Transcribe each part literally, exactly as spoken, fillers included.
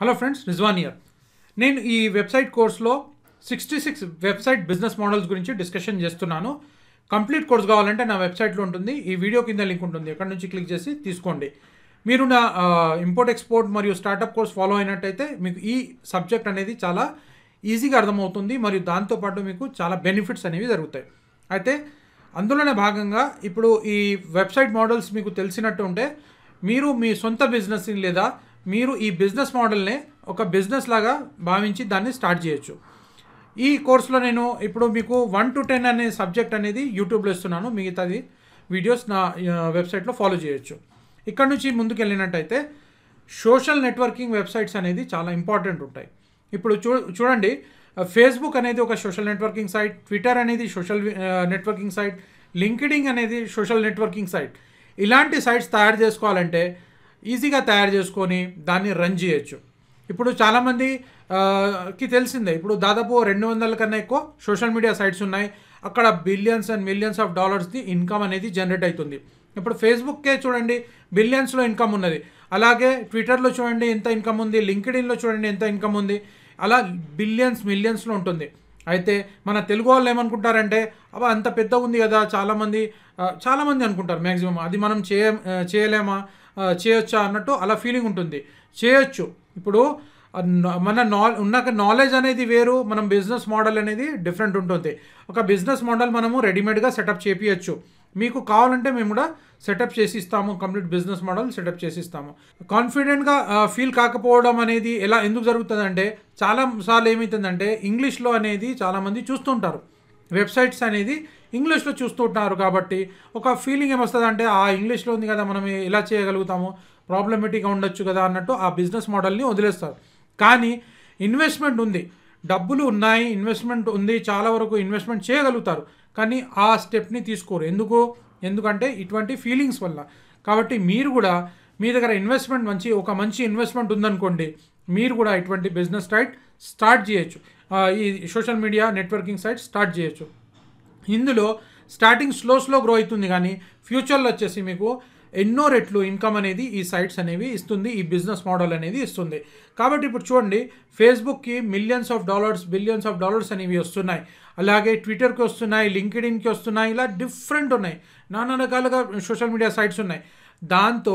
Hello friends, Rizwan here. నేను ఈ website కోర్స్లో sixty six website business models గురించి డిస్కషన్ చేస్తున్నాను. కంప్లీట్ కోర్స్ కావాలంటే నా వెబ్సైట్లో ఉంటుంది. ఈ వీడియో కింద లింక్ ఉంటుంది, అక్కడ నుంచి క్లిక్ చేసి తీసుకోండి. మీరు నా ఇంపోర్ట్ ఎక్స్పోర్ట్ మరియు స్టార్టప్ కోర్స్ ఫాలో అయినట్టయితే మీకు ఈ సబ్జెక్ట్ అనేది చాలా ఈజీగా అర్థమవుతుంది మరియు దాంతోపాటు మీకు చాలా బెనిఫిట్స్ అనేవి జరుగుతాయి. అయితే అందులోనే భాగంగా ఇప్పుడు ఈ వెబ్సైట్ మోడల్స్ మీకు తెలిసినట్టు ఉంటే మీరు మీ సొంత బిజినెస్ని లేదా మీరు ఈ బిజినెస్ మోడల్ని ఒక బిజినెస్ లాగా భావించి దాన్ని స్టార్ట్ చేయొచ్చు. ఈ కోర్సులో నేను ఇప్పుడు మీకు వన్ టు టెన్ అనే సబ్జెక్ట్ అనేది యూట్యూబ్లో ఇస్తున్నాను. మిగతాది వీడియోస్ నా వెబ్సైట్లో ఫాలో చేయొచ్చు. ఇక్కడ నుంచి ముందుకు వెళ్ళినట్టయితే సోషల్ నెట్వర్కింగ్ వెబ్సైట్స్ అనేది చాలా ఇంపార్టెంట్ ఉంటాయి. ఇప్పుడు చూ చూడండి ఫేస్బుక్ అనేది ఒక సోషల్ నెట్వర్కింగ్ సైట్, ట్విట్టర్ అనేది సోషల్ నెట్వర్కింగ్ సైట్, లింక్డ్ఇన్ అనేది సోషల్ నెట్వర్కింగ్ సైట్. ఇలాంటి సైట్స్ తయారు చేసుకోవాలంటే ఈజీగా తయారు చేసుకొని దాన్ని రన్ చేయొచ్చు. ఇప్పుడు చాలామందికి తెలిసిందే, ఇప్పుడు దాదాపు రెండు వందల కన్నా ఎక్కువ సోషల్ మీడియా సైట్స్ ఉన్నాయి. అక్కడ బిలియన్స్ అండ్ మిలియన్స్ ఆఫ్ డాలర్స్ది ఇన్కమ్ అనేది జనరేట్ అవుతుంది. ఇప్పుడు ఫేస్బుక్కే చూడండి బిలియన్స్లో ఇన్కమ్ ఉన్నది. అలాగే ట్విట్టర్లో చూడండి ఎంత ఇన్కమ్ ఉంది, లింక్డ్ఇన్లో చూడండి ఎంత ఇన్కమ్ ఉంది. అలా బిలియన్స్ మిలియన్స్లో ఉంటుంది. అయితే మన తెలుగు వాళ్ళు ఏమనుకుంటారంటే అబ్బా అంత పెద్దగా ఉంది కదా, చాలామంది చాలామంది అనుకుంటారు మ్యాక్సిమం, అది మనం చేయ చేయలేమా చేయొచ్చా అన్నట్టు అలా ఫీలింగ్ ఉంటుంది. చేయొచ్చు. ఇప్పుడు మన నా ఉన్నాక నాలెడ్జ్ అనేది వేరు, మనం బిజినెస్ మోడల్ అనేది డిఫరెంట్ ఉంటుంది. ఒక బిజినెస్ మోడల్ మనము రెడీమేడ్గా సెటప్ చేపించచ్చు. మీకు కావాలంటే మేము కూడా సెటప్ చేసి ఇస్తాము, కంప్లీట్ బిజినెస్ మోడల్ సెటప్ చేసి ఇస్తాము. కాన్ఫిడెంట్గా ఫీల్ కాకపోవడం అనేది ఎలా ఎందుకు జరుగుతుందంటే చాలాసార్లు ఏమవుతుందంటే ఇంగ్లీష్లో అనేది చాలామంది చూస్తుంటారు, వెబ్సైట్స్ అనేది ఇంగ్లీష్లో చూస్తుంటారు. కాబట్టి ఒక ఫీలింగ్ ఏమొస్తుంది అంటే ఆ ఇంగ్లీష్లో ఉంది కదా, మనం ఎలా చేయగలుగుతాము, ప్రాబ్లమేటిక్గా ఉండొచ్చు కదా అన్నట్టు ఆ బిజినెస్ మోడల్ని వదిలేస్తారు. కానీ ఇన్వెస్ట్మెంట్ ఉంది, డబ్బులు ఉన్నాయి, ఇన్వెస్ట్మెంట్ ఉంది, చాలా వరకు ఇన్వెస్ట్మెంట్ చేయగలుగుతారు. కానీ ఆ స్టెప్ని తీసుకోరు. ఎందుకు ఎందుకంటే ఇటువంటి ఫీలింగ్స్ వల్ల. కాబట్టి మీరు కూడా మీ దగ్గర ఇన్వెస్ట్మెంట్ మంచి ఒక మంచి ఇన్వెస్ట్మెంట్ ఉందనుకోండి, మీరు కూడా ఇటువంటి బిజినెస్ సైట్ స్టార్ట్ చేయొచ్చు. ఈ social media networking site start చేయొచ్చు. ఇందులో స్టార్టింగ్ స్లో స్లో గ్రో అవుతుంది, కానీ ఫ్యూచర్లో వచ్చేసి మీకు ఎన్నో రెట్లు ఇన్కమ్ అనేది ఈ సైట్స్ అనేవి ఇస్తుంది, ఈ బిజినెస్ మోడల్ అనేది ఇస్తుంది. కాబట్టి ఇప్పుడు చూడండి ఫేస్బుక్కి millions of dollars billions of dollars అనేవి వస్తున్నాయి. అలాగే ట్విట్టర్కి వస్తున్నాయి, లింక్డ్ఇన్కి వస్తున్నాయి, ఇలా డిఫరెంట్ ఉన్నాయి, నానా రకాలుగా సోషల్ మీడియా సైట్స్ ఉన్నాయి. దాంతో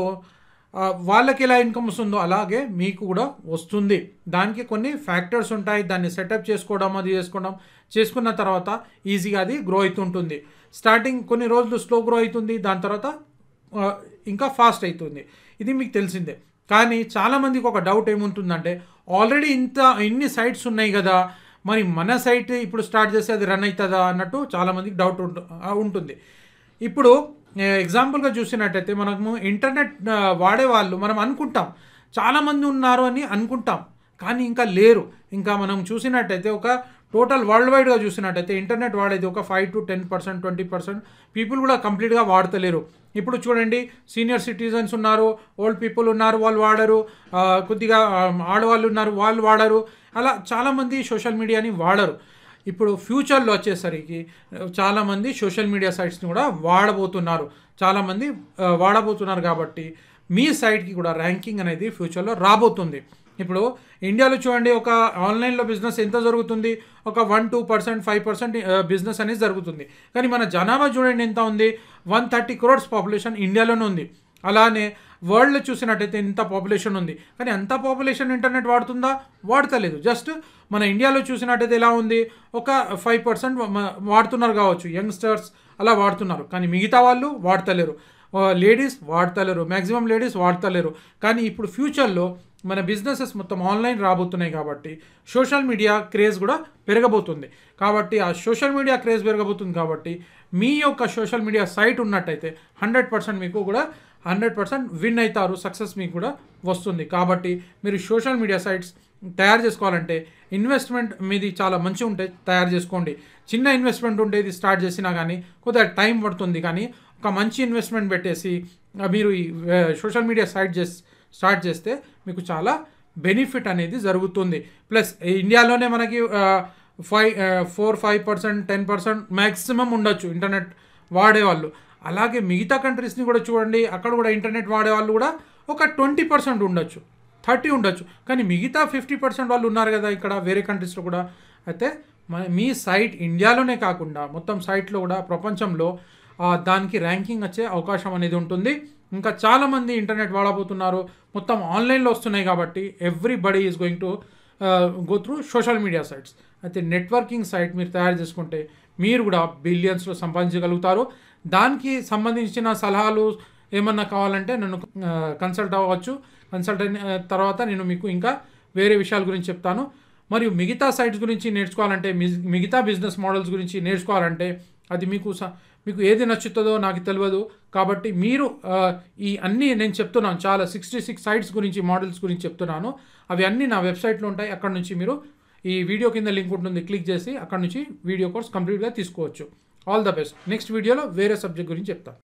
వాళ్ళకి ఎలా ఇన్కమ్ వస్తుందో అలాగే మీకు కూడా వస్తుంది. దానికి కొన్ని ఫ్యాక్టర్స్ ఉంటాయి, దాన్ని సెటప్ చేసుకోవడం అది చేసుకోవడం చేసుకున్న తర్వాత ఈజీగా అది గ్రో అవుతుంటుంది. స్టార్టింగ్ కొన్ని రోజులు స్లో గ్రో అవుతుంది, దాని తర్వాత ఇంకా ఫాస్ట్ అవుతుంది. ఇది మీకు తెలిసిందే. కానీ చాలామందికి ఒక డౌట్ ఏముంటుందంటే ఆల్రెడీ ఇంత ఇన్ని సైట్స్ ఉన్నాయి కదా, మరి మన సైట్ ఇప్పుడు స్టార్ట్ చేస్తే అది రన్ అవుతుందా అన్నట్టు చాలామందికి డౌట్ ఉంటుంది. ఇప్పుడు ఎగ్జాంపుల్గా చూసినట్టయితే మనము ఇంటర్నెట్ వాడేవాళ్ళు మనం అనుకుంటాం చాలామంది ఉన్నారు అని అనుకుంటాం, కానీ ఇంకా లేరు. ఇంకా మనం చూసినట్టయితే ఒక టోటల్ వరల్డ్ వైడ్గా చూసినట్టయితే ఇంటర్నెట్ వాడేది ఒక five to ten percent twenty percent people కూడా కంప్లీట్గా వాడతలేరు. ఇప్పుడు చూడండి సీనియర్ సిటిజన్స్ ఉన్నారు, ఓల్డ్ పీపుల్ ఉన్నారు, వాళ్ళు వాడరు, కొద్దిగా ఆడవాళ్ళు ఉన్నారు, వాళ్ళు వాడరు. అలా చాలామంది సోషల్ మీడియాని వాడరు. ఇప్పుడు ఫ్యూచర్లో వచ్చేసరికి చాలామంది సోషల్ మీడియా సైట్స్ని కూడా వాడబోతున్నారు, చాలామంది వాడబోతున్నారు. కాబట్టి మీ సైట్కి కూడా ర్యాంకింగ్ అనేది ఫ్యూచర్లో రాబోతుంది. ఇప్పుడు ఇండియాలో చూడండి ఒక ఆన్లైన్లో బిజినెస్ ఎంత జరుగుతుంది, ఒక one two percent five percent business అనేది జరుగుతుంది. కానీ మన జనాభా చూడండి ఎంత ఉంది, వన్ థర్టీ క్రోర్స్ పాపులేషన్ ఇండియాలోనే ఉంది. అలానే వరల్డ్లో చూసినట్టయితే ఇంత పాపులేషన్ ఉంది, కానీ అంత పాపులేషన్ ఇంటర్నెట్ వాడుతుందా, వాడతలేదు. జస్ట్ మన ఇండియాలో చూసినట్టయితే ఎలా ఉంది, ఒక ఫైవ్ పర్సెంట్ వాడుతున్నారు కావచ్చు, యంగ్స్టర్స్ అలా వాడుతున్నారు, కానీ మిగతా వాళ్ళు వాడతలేరు. లేడీస్ వాడతలేరు, మ్యాక్సిమం లేడీస్ వాడతలేరు. కానీ ఇప్పుడు ఫ్యూచర్లో మన బిజినెసెస్ మొత్తం ఆన్లైన్ రాబోతున్నాయి కాబట్టి సోషల్ మీడియా క్రేజ్ కూడా పెరగబోతుంది. కాబట్టి ఆ సోషల్ మీడియా క్రేజ్ పెరగబోతుంది కాబట్టి మీ యొక్క సోషల్ మీడియా సైట్ ఉన్నట్టయితే హండ్రెడ్ పర్సెంట్ మీకు కూడా హండ్రెడ్ పర్సెంట్ విన్ అవుతారు, సక్సెస్ మీకు కూడా వస్తుంది. కాబట్టి మీరు సోషల్ మీడియా సైట్స్ తయారు చేసుకోవాలంటే ఇన్వెస్ట్మెంట్ మీది చాలా మంచిగా ఉంటే తయారు చేసుకోండి. చిన్న ఇన్వెస్ట్మెంట్ ఉంటే ఇది స్టార్ట్ చేసినా కానీ కొద్దిగా టైం పడుతుంది, కానీ ఒక మంచి ఇన్వెస్ట్మెంట్ పెట్టేసి మీరు ఈ సోషల్ మీడియా సైట్ చేసి స్టార్ట్ చేస్తే మీకు చాలా బెనిఫిట్ అనేది జరుగుతుంది. ప్లస్ ఇండియాలోనే మనకి five four five percent ten percent maximum ఉండొచ్చు ఇంటర్నెట్ వాడేవాళ్ళు. అలాగే మిగతా కంట్రీస్ని కూడా చూడండి, అక్కడ కూడా ఇంటర్నెట్ వాడేవాళ్ళు కూడా ఒక ట్వంటీ పర్సెంట్ ఉండొచ్చు, థర్టీ ఉండొచ్చు, కానీ మిగతా ఫిఫ్టీ పర్సెంట్ వాళ్ళు ఉన్నారు కదా ఇక్కడ వేరే కంట్రీస్లో కూడా. అయితే మీ సైట్ ఇండియాలోనే కాకుండా మొత్తం సైట్లో కూడా ప్రపంచంలో దానికి ర్యాంకింగ్ వచ్చే అవకాశం అనేది ఉంటుంది. ఇంకా చాలామంది ఇంటర్నెట్ వాడబోతున్నారు, మొత్తం ఆన్లైన్లో వస్తున్నాయి కాబట్టి everybody is going to go through social media sites. అయితే నెట్వర్కింగ్ సైట్ మీరు తయారు చేసుకుంటే మీరు కూడా బిలియన్స్లో సంపాదించగలుగుతారు. దానికి సంబంధించిన సలహాలు ఏమన్నా కావాలంటే నన్ను కన్సల్ట్ అవ్వచ్చు. కన్సల్ట్ అయిన తర్వాత నేను మీకు ఇంకా వేరే విషయాల గురించి చెప్తాను. మరియు మిగతా సైట్స్ గురించి నేర్చుకోవాలంటే, మిగతా బిజినెస్ మోడల్స్ గురించి నేర్చుకోవాలంటే అది మీకు మీకు ఏది నచ్చుతుందో నాకు తెలియదు. కాబట్టి మీరు ఈ అన్నీ నేను చెప్తున్నాను, చాలా సిక్స్టీ సిక్స్ సైట్స్ గురించి మోడల్స్ గురించి చెప్తున్నాను. అవి అన్నీ నా వెబ్సైట్లో ఉంటాయి. అక్కడ నుంచి మీరు ఈ వీడియో కింద లింక్ ఉంటుంది, క్లిక్ చేసి అక్కడ నుంచి వీడియో కోర్స్ కంప్లీట్గా తీసుకోవచ్చు. All the best. నెక్స్ట్ వీడియోలో వేరే సబ్జెక్ట్ గురించి చెప్తాను.